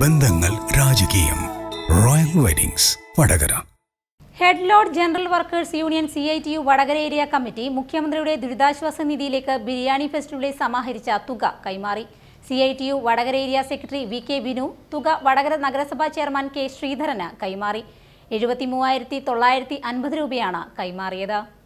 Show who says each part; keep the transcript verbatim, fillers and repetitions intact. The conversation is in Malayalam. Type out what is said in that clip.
Speaker 1: ബന്ധങ്ങൾ രാജകീയം. Royal weddings Vadakara.
Speaker 2: Head load general workers union CITU Vadakara area committee മുഖ്യമന്ത്രിയുടെ ദുരിതാശ്വാസ നിധിയിലേക്ക് ബിരിയാണി ഫെസ്റ്റിവലിൽ സമാഹരിച്ച തുക കൈമാറി. CITU Vadakara area secretary V K Binu തുക വടകര നഗരസഭാ ചെയർമാൻ കെ ശ്രീധരന് കൈമാറി. എഴുപത്തി മൂവായിരത്തി തൊള്ളായിരത്തി അൻപത് രൂപയാണ് കൈമാറിയത്.